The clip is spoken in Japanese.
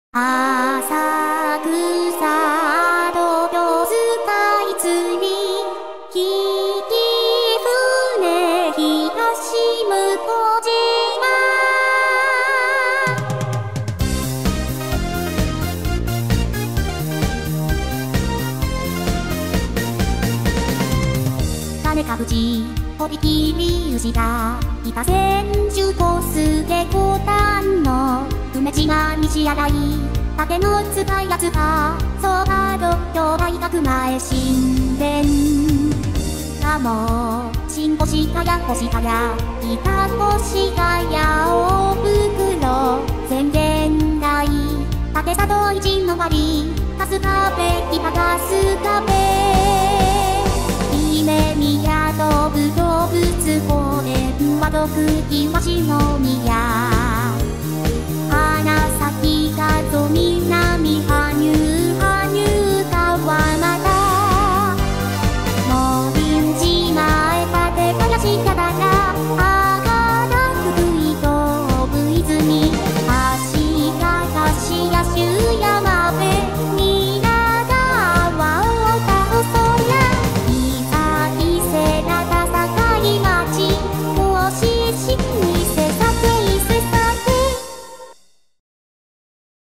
浅草東京スカイツリー引き船東向島金かぶち飛び切り牛が北千住小菅小丹の梅島西新井竹の塚やつかそばど巨大学前神殿鴨新越かや越かや板越かや大袋宣言台竹里一の割春日部北春日部姫宮動物公園は毒東宮